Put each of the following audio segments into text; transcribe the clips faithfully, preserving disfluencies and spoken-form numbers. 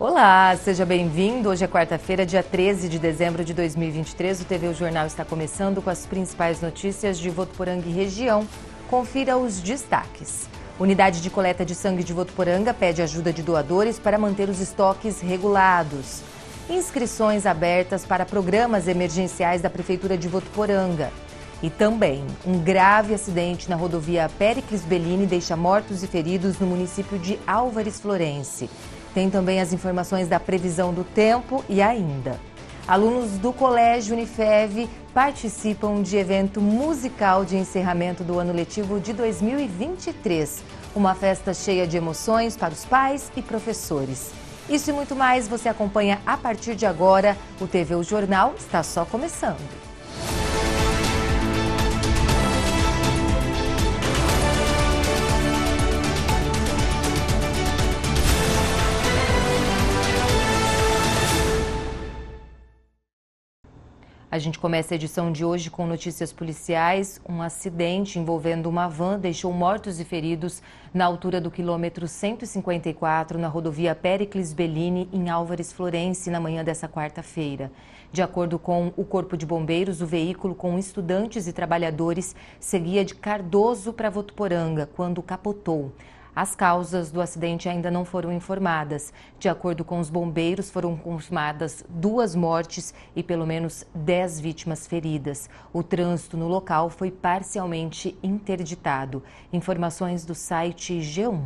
Olá, seja bem-vindo. Hoje é quarta-feira, dia treze de dezembro de dois mil e vinte e três. O T V O Jornal está começando com as principais notícias de Votuporanga e região. Confira os destaques. Unidade de coleta de sangue de Votuporanga pede ajuda de doadores para manter os estoques regulados. Inscrições abertas para programas emergenciais da Prefeitura de Votuporanga. E também, um grave acidente na rodovia Péricles Bellini deixa mortos e feridos no município de Álvares Florence. Tem também as informações da previsão do tempo e ainda. Alunos do Colégio Unifev participam de evento musical de encerramento do ano letivo de dois mil e vinte e três. Uma festa cheia de emoções para os pais e professores. Isso e muito mais você acompanha a partir de agora. O T V O Jornal está só começando. A gente começa a edição de hoje com notícias policiais. Um acidente envolvendo uma van deixou mortos e feridos na altura do quilômetro cento e cinquenta e quatro, na rodovia Péricles Bellini, em Álvares Florence, na manhã dessa quarta-feira. De acordo com o Corpo de Bombeiros, o veículo com estudantes e trabalhadores seguia de Cardoso para Votuporanga quando capotou. As causas do acidente ainda não foram informadas. De acordo com os bombeiros, foram confirmadas duas mortes e pelo menos dez vítimas feridas. O trânsito no local foi parcialmente interditado. Informações do site G um.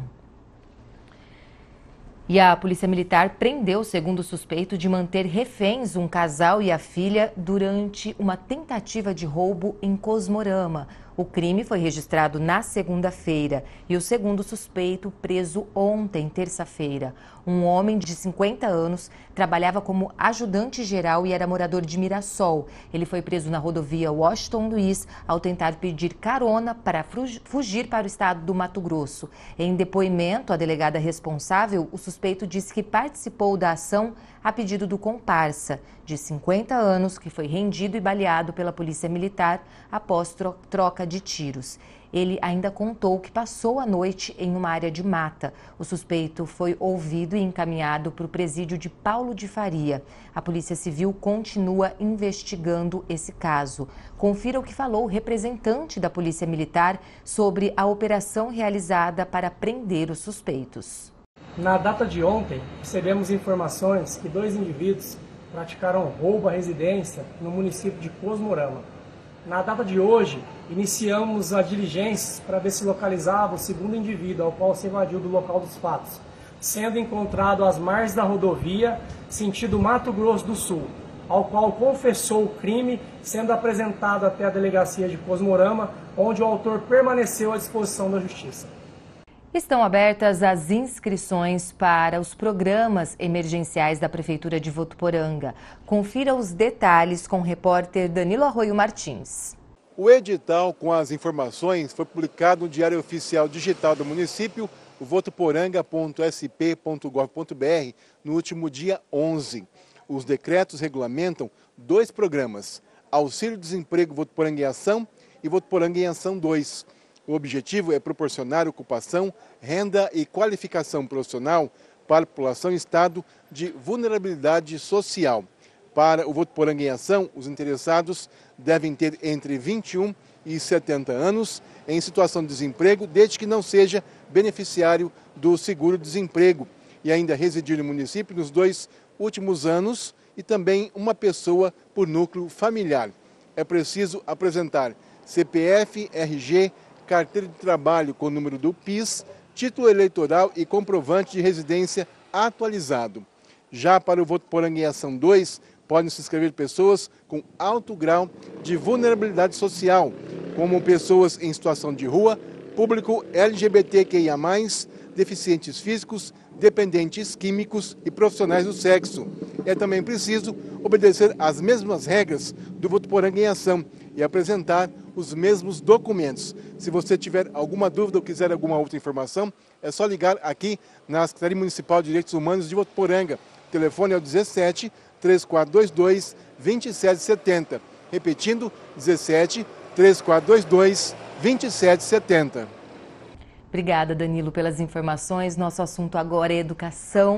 E a Polícia Militar prendeu o segundo suspeito de manter reféns um casal e a filha durante uma tentativa de roubo em Cosmorama. O crime foi registrado na segunda-feira e o segundo suspeito preso ontem, terça-feira. Um homem de cinquenta anos trabalhava como ajudante geral e era morador de Mirassol. Ele foi preso na rodovia Washington Luiz ao tentar pedir carona para fugir para o estado do Mato Grosso. Em depoimento à delegada responsável, o suspeito disse que participou da ação a pedido do comparsa, de cinquenta anos, que foi rendido e baleado pela Polícia Militar após tro- troca de tiros. Ele ainda contou que passou a noite em uma área de mata. O suspeito foi ouvido e encaminhado para o presídio de Paulo de Faria. A Polícia Civil continua investigando esse caso. Confira o que falou o representante da Polícia Militar sobre a operação realizada para prender os suspeitos. Na data de ontem, recebemos informações que dois indivíduos praticaram roubo à residência no município de Cosmorama. Na data de hoje, iniciamos a diligência para ver se localizava o segundo indivíduo ao qual se evadiu do local dos fatos, sendo encontrado às margens da rodovia, sentido Mato Grosso do Sul, ao qual confessou o crime, sendo apresentado até a delegacia de Cosmorama, onde o autor permaneceu à disposição da Justiça. Estão abertas as inscrições para os programas emergenciais da Prefeitura de Votuporanga. Confira os detalhes com o repórter Danilo Arroio Martins. O edital com as informações foi publicado no Diário Oficial Digital do município, o votuporanga ponto s p ponto gov ponto b r, no último dia onze. Os decretos regulamentam dois programas, Auxílio-Desemprego Votuporanga em Ação e Votuporanga em Ação dois. O objetivo é proporcionar ocupação, renda e qualificação profissional para a população em estado de vulnerabilidade social. Para o Votuporanga em Ação, os interessados devem ter entre vinte e um e setenta anos em situação de desemprego, desde que não seja beneficiário do seguro-desemprego e ainda residir no município nos dois últimos anos e também uma pessoa por núcleo familiar. É preciso apresentar C P F, R G, carteira de trabalho com o número do P I S, título eleitoral e comprovante de residência atualizado. Já para o Votuporanga em Ação dois, podem se inscrever pessoas com alto grau de vulnerabilidade social, como pessoas em situação de rua, público L G B T Q I A mais, deficientes físicos, dependentes químicos e profissionais do sexo. É também preciso obedecer às mesmas regras do Votuporanga em Ação e apresentar os mesmos documentos. Se você tiver alguma dúvida ou quiser alguma outra informação, é só ligar aqui na Secretaria Municipal de Direitos Humanos de Votuporanga. O telefone é o dezessete, três quatro dois dois, vinte e sete setenta. Repetindo, dezessete, três quatro dois dois, vinte e sete setenta. Obrigada, Danilo, pelas informações. Nosso assunto agora é educação.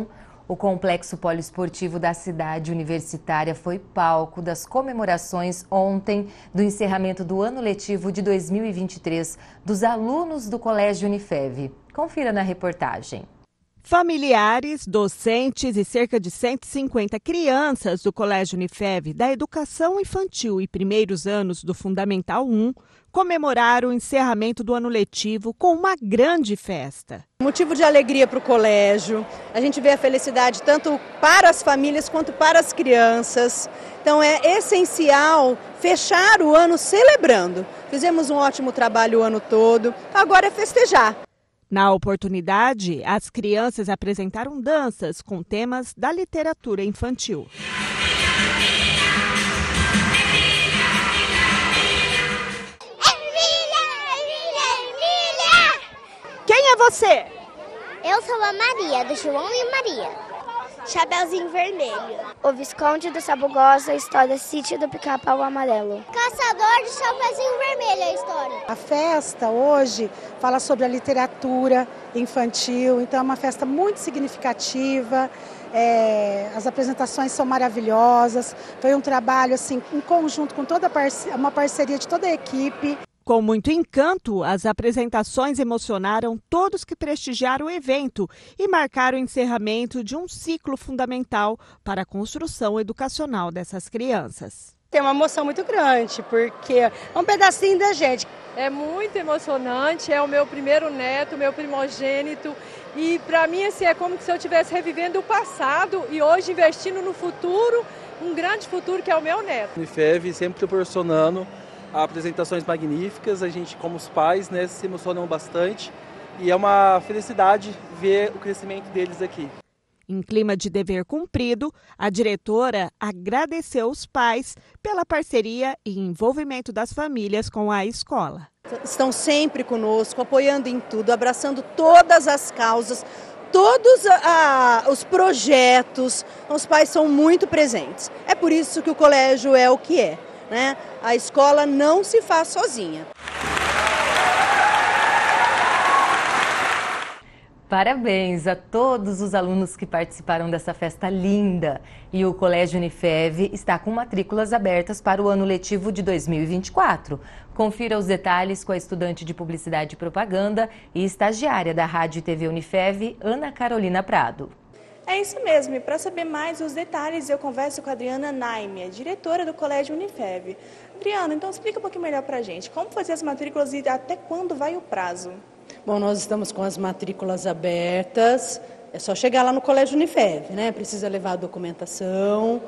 O complexo poliesportivo da cidade universitária foi palco das comemorações ontem do encerramento do ano letivo de dois mil e vinte e três dos alunos do Colégio Unifev. Confira na reportagem. Familiares, docentes e cerca de cento e cinquenta crianças do Colégio Unifev da Educação Infantil e primeiros anos do Fundamental um comemoraram o encerramento do ano letivo com uma grande festa. Motivo de alegria para o colégio, a gente vê a felicidade tanto para as famílias quanto para as crianças. Então é essencial fechar o ano celebrando. Fizemos um ótimo trabalho o ano todo, agora é festejar. Na oportunidade, as crianças apresentaram danças com temas da literatura infantil. Quem é você? Eu sou a Maria, do João e Maria. Chapeuzinho Vermelho. O Visconde do Sabugosa, a história Sítio do Pica-Pau Amarelo. Caçador de Chapeuzinho Vermelho, a história. A festa hoje fala sobre a literatura infantil, então é uma festa muito significativa. É, as apresentações são maravilhosas. Foi um trabalho assim, em conjunto com toda a parce- uma parceria de toda a equipe. Com muito encanto, as apresentações emocionaram todos que prestigiaram o evento e marcaram o encerramento de um ciclo fundamental para a construção educacional dessas crianças. Tem uma emoção muito grande, porque é um pedacinho da gente. É muito emocionante, é o meu primeiro neto, meu primogênito, e para mim assim, é como se eu estivesse revivendo o passado e hoje investindo no futuro, um grande futuro que é o meu neto. O Unifev sempre proporcionando apresentações magníficas, a gente como os pais, né, se emocionam bastante e é uma felicidade ver o crescimento deles aqui. Em clima de dever cumprido, a diretora agradeceu os pais pela parceria e envolvimento das famílias com a escola. Estão sempre conosco, apoiando em tudo, abraçando todas as causas, todos ah, os projetos. Os pais são muito presentes. É por isso que o colégio é o que é, né? A escola não se faz sozinha. Parabéns a todos os alunos que participaram dessa festa linda. E o Colégio Unifev está com matrículas abertas para o ano letivo de dois mil e vinte e quatro. Confira os detalhes com a estudante de Publicidade e Propaganda e estagiária da Rádio e T V Unifev, Ana Carolina Prado. É isso mesmo, e para saber mais os detalhes eu converso com a Adriana Naime, diretora do Colégio Unifev. Adriana, então explica um pouquinho melhor para a gente, como fazer as matrículas e até quando vai o prazo? Bom, nós estamos com as matrículas abertas, é só chegar lá no Colégio Unifev, né? Precisa levar a documentação,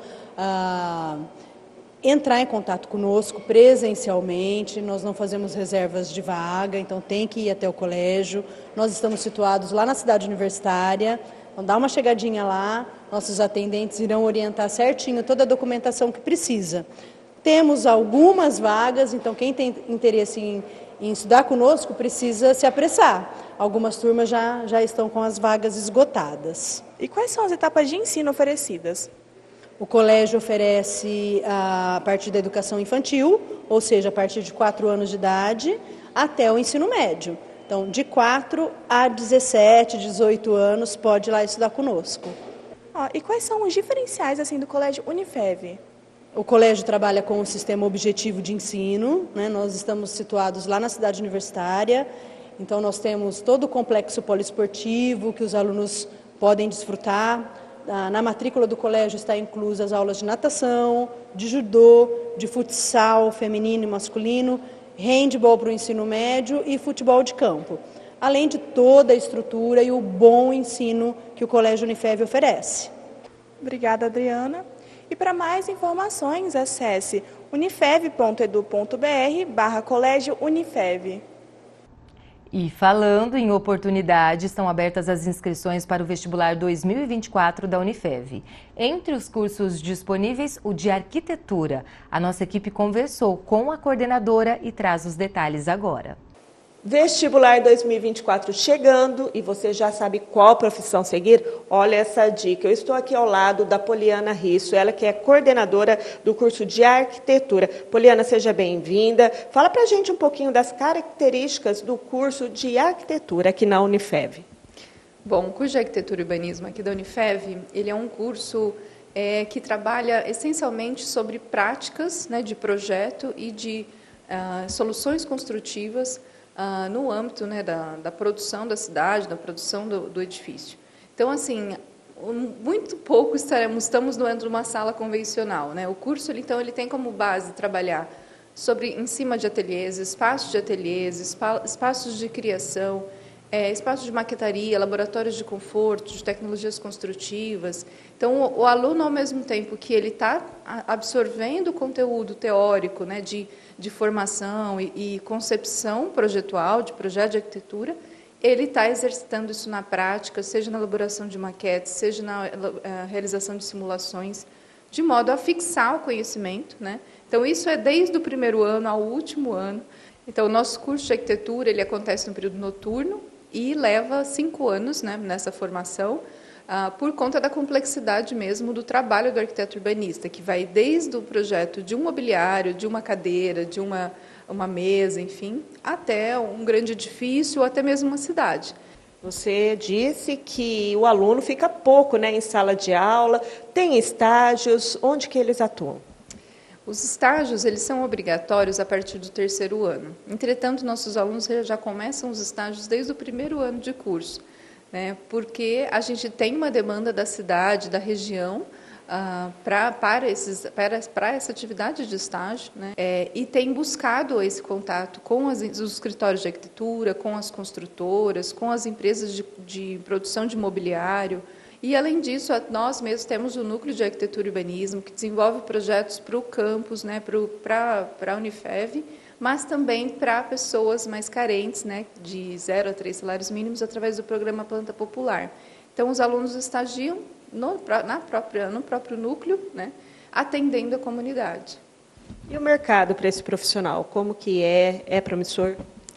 ah, entrar em contato conosco presencialmente, nós não fazemos reservas de vaga, então tem que ir até o colégio. Nós estamos situados lá na cidade universitária. Então dá uma chegadinha lá, nossos atendentes irão orientar certinho toda a documentação que precisa. Temos algumas vagas, então quem tem interesse em, em estudar conosco precisa se apressar. Algumas turmas já, já estão com as vagas esgotadas. E quais são as etapas de ensino oferecidas? O colégio oferece a partir da educação infantil, ou seja, a partir de quatro anos de idade, até o ensino médio. Então, de quatro a dezessete, dezoito anos, pode ir lá estudar conosco. Ah, e quais são os diferenciais assim, do Colégio Unifev? O colégio trabalha com o sistema objetivo de ensino, né? Nós estamos situados lá na cidade universitária, então nós temos todo o complexo poliesportivo que os alunos podem desfrutar. Na matrícula do colégio está inclusa as aulas de natação, de judô, de futsal feminino e masculino, handebol para o ensino médio e futebol de campo, além de toda a estrutura e o bom ensino que o Colégio Unifev oferece. Obrigada, Adriana. E para mais informações, acesse unifev ponto edu ponto br barra Colégio Unifev. E falando em oportunidade, estão abertas as inscrições para o vestibular dois mil e vinte e quatro da Unifev. Entre os cursos disponíveis, o de arquitetura. A nossa equipe conversou com a coordenadora e traz os detalhes agora. Vestibular dois mil e vinte e quatro chegando e você já sabe qual profissão seguir? Olha essa dica. Eu estou aqui ao lado da Poliana Risso, ela que é coordenadora do curso de arquitetura. Poliana, seja bem-vinda. Fala pra gente um pouquinho das características do curso de arquitetura aqui na Unifev. Bom, o curso de Arquitetura e Urbanismo aqui da Unifev, ele é um curso é, que trabalha essencialmente sobre práticas, né, de projeto e de uh, soluções construtivas uh, no âmbito, né, da, da produção da cidade, da produção do, do edifício. Então, assim, muito pouco estaremos, estamos dentro de uma sala convencional, né? O curso, ele, então, ele tem como base trabalhar sobre, em cima de ateliês, espaços de ateliês, espa, espaços de criação, É, espaços de maquetaria, laboratórios de conforto, de tecnologias construtivas. Então, o, o aluno, ao mesmo tempo que ele está absorvendo o conteúdo teórico, né, de, de formação e, e concepção projetual, de projeto de arquitetura, ele está exercitando isso na prática, seja na elaboração de maquetes, seja na a, realização de simulações, de modo a fixar o conhecimento, né? Então, isso é desde o primeiro ano ao último ano. Então, o nosso curso de arquitetura, ele acontece no período noturno, e leva cinco anos, né, nessa formação, ah, por conta da complexidade mesmo do trabalho do arquiteto urbanista, que vai desde o projeto de um mobiliário, de uma cadeira, de uma, uma mesa, enfim, até um grande edifício ou até mesmo uma cidade. Você disse que o aluno fica pouco, né, em sala de aula, tem estágios, onde que eles atuam? Os estágios, eles são obrigatórios a partir do terceiro ano. Entretanto, nossos alunos já começam os estágios desde o primeiro ano de curso, né? Porque a gente tem uma demanda da cidade, da região, ah, pra, para, esses, para, para essa atividade de estágio, né? É, e tem buscado esse contato com as, os escritórios de arquitetura, com as construtoras, com as empresas de, de produção de mobiliário. E, além disso, nós mesmos temos o Núcleo de Arquitetura e Urbanismo, que desenvolve projetos para o campus, né, para a Unifev, mas também para pessoas mais carentes, né, de zero a três salários mínimos, através do programa Planta Popular. Então, os alunos estagiam no, na própria, no próprio núcleo, né, atendendo a comunidade. E o mercado para esse profissional, como que é? É promissor?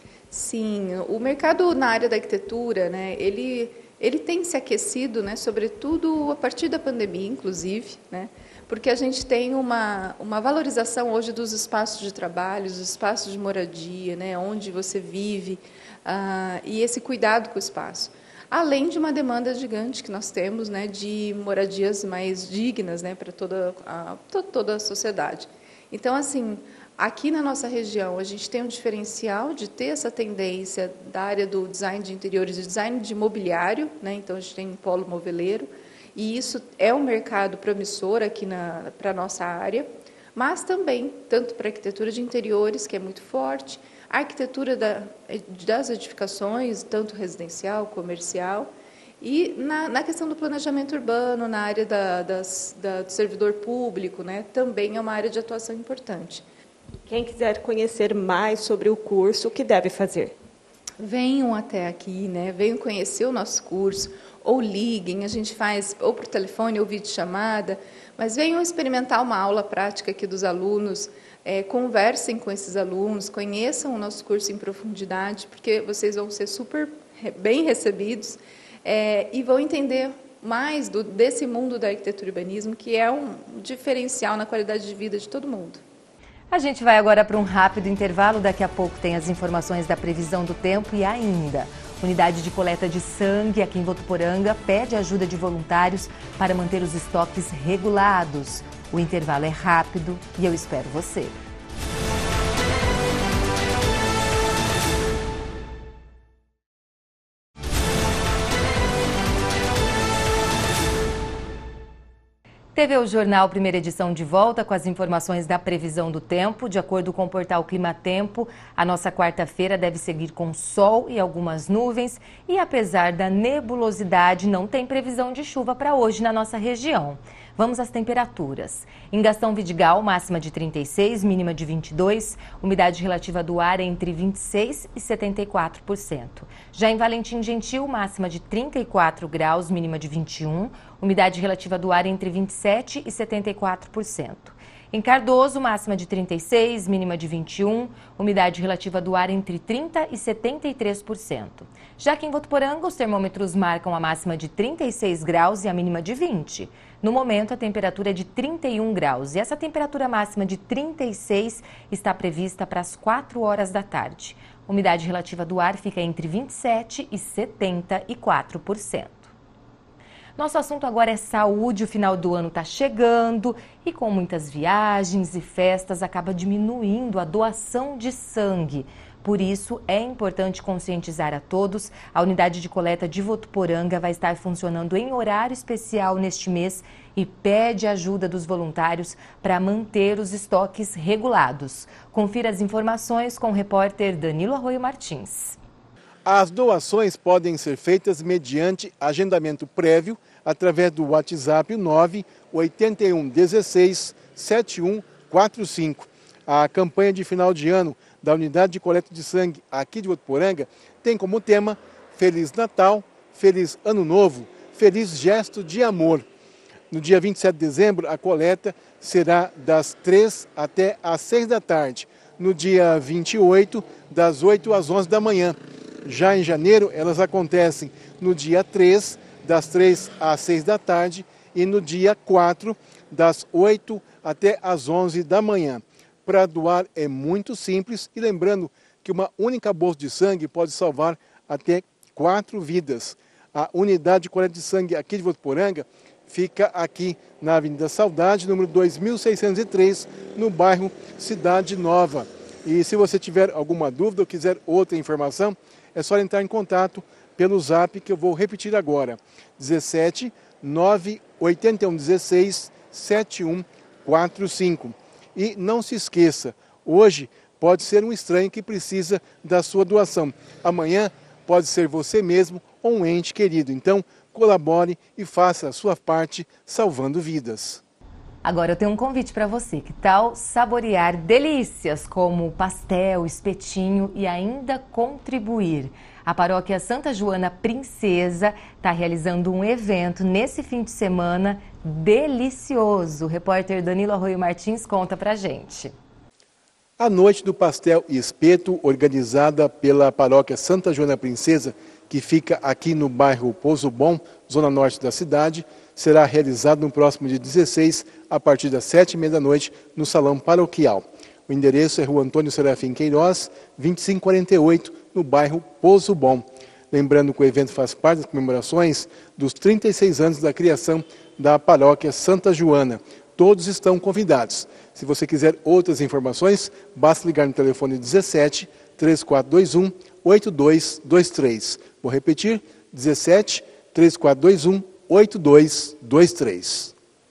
Sim, o mercado na área da arquitetura, né, ele... Ele tem se aquecido, né, sobretudo a partir da pandemia, inclusive, né, porque a gente tem uma, uma valorização hoje dos espaços de trabalho, dos espaços de moradia, né, onde você vive, ah, e esse cuidado com o espaço. Além de uma demanda gigante que nós temos, né, de moradias mais dignas, né, para toda a, toda a sociedade. Então, assim, aqui na nossa região, a gente tem um diferencial de ter essa tendência da área do design de interiores e design de mobiliário, né? Então, a gente tem um polo moveleiro, e isso é um mercado promissor aqui para a nossa área, mas também, tanto para a arquitetura de interiores, que é muito forte, a arquitetura da, das edificações, tanto residencial, comercial, e na, na questão do planejamento urbano, na área da, das, da, do servidor público, né? Também é uma área de atuação importante. Quem quiser conhecer mais sobre o curso, o que deve fazer? Venham até aqui, né? Venham conhecer o nosso curso, ou liguem, a gente faz ou por telefone ou videochamada, mas venham experimentar uma aula prática aqui dos alunos, é, conversem com esses alunos, conheçam o nosso curso em profundidade, porque vocês vão ser super bem recebidos, é, e vão entender mais do, desse mundo da arquitetura e urbanismo, que é um diferencial na qualidade de vida de todo mundo. A gente vai agora para um rápido intervalo. Daqui a pouco tem as informações da previsão do tempo e ainda. Unidade de coleta de sangue aqui em Votuporanga pede ajuda de voluntários para manter os estoques regulados. O intervalo é rápido e eu espero você. T V O Jornal, primeira edição de volta com as informações da previsão do tempo. De acordo com o portal Clima Tempo, a nossa quarta-feira deve seguir com sol e algumas nuvens. E apesar da nebulosidade, não tem previsão de chuva para hoje na nossa região. Vamos às temperaturas. Em Gastão Vidigal, máxima de trinta e seis, mínima de vinte e dois. Umidade relativa do ar é entre vinte e seis e setenta e quatro por cento. Já em Valentim Gentil, máxima de trinta e quatro graus, mínima de vinte e um. Umidade relativa do ar entre vinte e sete e setenta e quatro por cento. Em Cardoso, máxima de trinta e seis, mínima de vinte e um, umidade relativa do ar entre trinta e setenta e três por cento. Já que em Votuporanga, os termômetros marcam a máxima de trinta e seis graus e a mínima de vinte. No momento, a temperatura é de trinta e um graus e essa temperatura máxima de trinta e seis está prevista para as quatro horas da tarde. Umidade relativa do ar fica entre vinte e sete e setenta e quatro por cento. Nosso assunto agora é saúde. O final do ano está chegando e com muitas viagens e festas acaba diminuindo a doação de sangue. Por isso, é importante conscientizar a todos. A unidade de coleta de Votuporanga vai estar funcionando em horário especial neste mês e pede ajuda dos voluntários para manter os estoques regulados. Confira as informações com o repórter Danilo Arroio Martins. As doações podem ser feitas mediante agendamento prévio através do WhatsApp nove oito um um seis sete um quatro cinco. A campanha de final de ano da Unidade de Coleta de Sangue aqui de Votuporanga tem como tema Feliz Natal, Feliz Ano Novo, Feliz Gesto de Amor. No dia vinte e sete de dezembro, a coleta será das três até às seis da tarde. No dia vinte e oito, das oito às onze da manhã. Já em janeiro, elas acontecem no dia três, das três às seis da tarde, e no dia quatro, das oito até às onze da manhã. Para doar é muito simples e lembrando que uma única bolsa de sangue pode salvar até quatro vidas. A unidade de coleta de sangue aqui de Votuporanga fica aqui na Avenida Saudade, número dois mil seiscentos e três, no bairro Cidade Nova. E se você tiver alguma dúvida ou quiser outra informação, é só entrar em contato pelo zap que eu vou repetir agora. dezessete nove oito um um seis sete um quatro cinco. E não se esqueça, hoje pode ser um estranho que precisa da sua doação. Amanhã pode ser você mesmo ou um ente querido. Então, colabore e faça a sua parte salvando vidas. Agora eu tenho um convite para você. Que tal saborear delícias como pastel, espetinho e ainda contribuir? A Paróquia Santa Joana Princesa está realizando um evento nesse fim de semana delicioso. O repórter Danilo Arroio Martins conta pra gente. A Noite do Pastel e Espeto, organizada pela Paróquia Santa Joana Princesa, que fica aqui no bairro Pouso Bom, zona norte da cidade, será realizado no próximo dia dezesseis, a partir das sete e meia da noite, no Salão Paroquial. O endereço é Rua Antônio Serafim Queiroz, vinte e cinco quarenta e oito, no bairro Pouso Bom. Lembrando que o evento faz parte das comemorações dos trinta e seis anos da criação da Paróquia Santa Joana. Todos estão convidados. Se você quiser outras informações, basta ligar no telefone dezessete, três quatro dois um, oito dois dois três. Vou repetir, dezessete, três quatro dois um, oito dois dois três.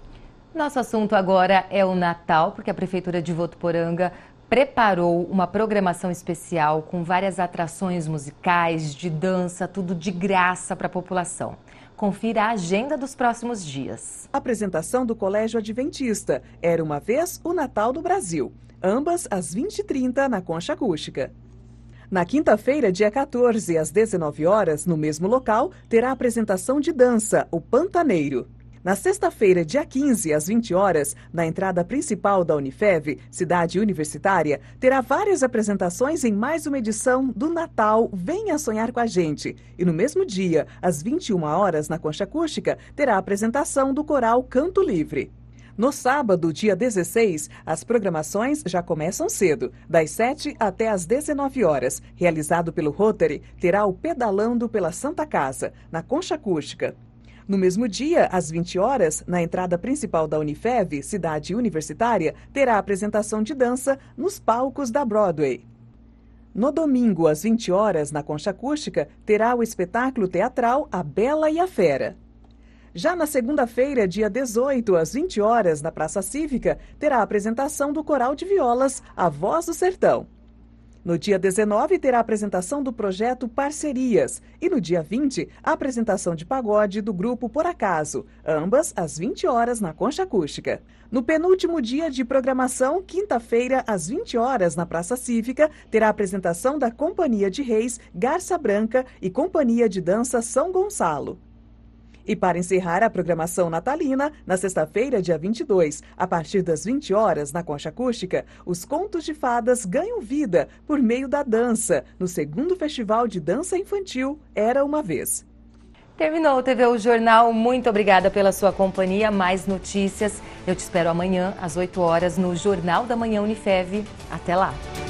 Nosso assunto agora é o Natal, porque a Prefeitura de Votuporanga preparou uma programação especial com várias atrações musicais, de dança, tudo de graça para a população. Confira a agenda dos próximos dias. Apresentação do Colégio Adventista. Era uma vez o Natal do Brasil. Ambas às vinte e trinta na Concha Acústica. Na quinta-feira, dia quatorze, às dezenove horas, no mesmo local, terá a apresentação de dança, o Pantaneiro. Na sexta-feira, dia quinze, às vinte horas, na entrada principal da Unifev, cidade universitária, terá várias apresentações em mais uma edição do Natal Venha Sonhar com a Gente. E no mesmo dia, às vinte e uma horas, na Concha Acústica, terá a apresentação do coral Canto Livre. No sábado, dia dezesseis, as programações já começam cedo, das sete até às dezenove horas. Realizado pelo Rotary, terá o Pedalando pela Santa Casa, na Concha Acústica. No mesmo dia, às vinte horas, na entrada principal da Unifev, cidade universitária, terá a apresentação de dança nos palcos da Broadway. No domingo, às vinte horas, na Concha Acústica, terá o espetáculo teatral A Bela e a Fera. Já na segunda-feira, dia dezoito, às vinte horas, na Praça Cívica, terá a apresentação do coral de violas A Voz do Sertão. No dia dezenove, terá a apresentação do projeto Parcerias. E no dia vinte, a apresentação de pagode do grupo Por Acaso, ambas às vinte horas na Concha Acústica. No penúltimo dia de programação, quinta-feira, às vinte horas, na Praça Cívica, terá a apresentação da Companhia de Reis Garça Branca e Companhia de Dança São Gonçalo. E para encerrar a programação natalina, na sexta-feira, dia vinte e dois, a partir das vinte horas, na Concha Acústica, os contos de fadas ganham vida por meio da dança, no segundo Festival de Dança Infantil Era Uma Vez. Terminou o T V O Jornal. Muito obrigada pela sua companhia. Mais notícias eu te espero amanhã, às oito horas, no Jornal da Manhã Unifev. Até lá!